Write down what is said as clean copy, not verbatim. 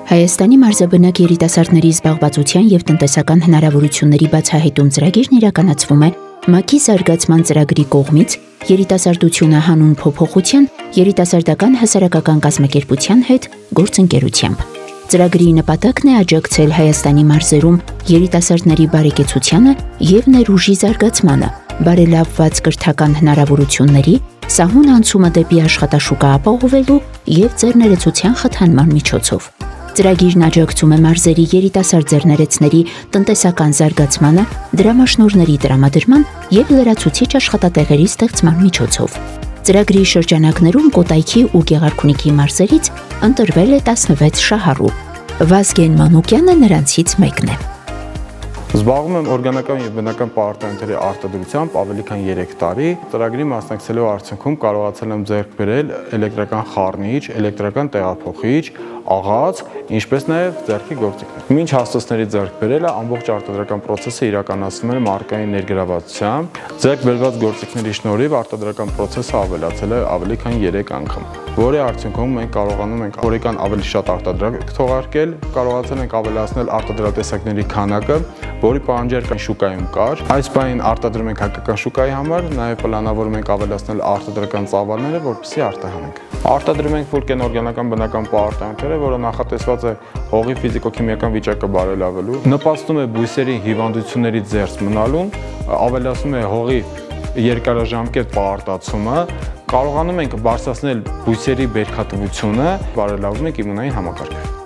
Հայաստանի մարզաբնակ երիտասարդների զբաղվածության և տնտեսական հնարավորությունների բացահայտում ծրագիրն իրականացվում է ՄԱԿ-ի զարգացման ծրագրի կողմից երիտասարդությունը հանուն փոփոխության երիտասարդական հասարակական կազմակերպության հետ գործընկերությամբ։ Ծրագրի նպատակն է աջակցել Հայաստանի մարզերում երիտասարդների բարեկեցությանը և ներուժի զարգացմանը, բարելավված կրթական հնարավորությունների, սահուն անցումը դեպի աշխատաշուկա ապահովելու և ձեռներեցության խթանման միջոցով։ Ծրագիրն աջակցում է մարզերի երիտասարդ ձեռներեցների տնտեսական զարգացմանը, դրամաշնորհների տրամադրման և լրացուցիչ աշխատատեղերի ստեղծման միջոցով։ Ծրագրի շրջանակներում Կոտայքի ու Գեղարքունիքի մարզերից ընտրվել է 16 շահառու։ Վազգեն Մանուկյանը նրանցից մեկն է։ Զբաղվում եմ օրգանական և բնական պարարտանյութերի արտադրությամբ ավելի քան 3 տարի։ Ծրագրի մասնակցելու արդյունքում կարողացել եմ ձեռք բերել էլեկտրական խառնիչ, էլեկտրական տեղափոխիչ, աղաց, ինչպես նաև ձեռքի գործիքներ։ Մինչ հաստոցների ձեռք բերելը ամբողջ արտադրական process-ը իրականացվում էր մարկային ներգրավվածությամբ։ Ձեռք բերված գործիքների շնորհիվ արտադրական process-ը ավելացել է ավելի քան 3 անգամ, որի արդյունքում մենք կարողանում ենք օրական ավելի շատ արտադրանք թողարկել, կարողացել ենք ավելացնել արտադրատեսակների քանակը, որի պահանջարկը շուկայում կար։ Այս բանին արտադրում ենք հայկական շուկայի համար, նաև պլանավորում ենք ավելացնել արտադրական ծավալները, որպեսզի արտահանենք։ Արտադրում ենք ֆուլկեն օրգանական բնական պարարտանյութերը, որը նախատեսված է հողի ֆիզիկո-քիմիական վիճակը բարելավելու, նպաստում է բույսերի հիվանդություններից զերծ մնալուն, ավելացնում է հողի երկարաժամկետ պահարտացումը, կարողանում ենք բարձրացնել բույսերի բերքատվությունը, բարելավում ենք իմունային համակարգը։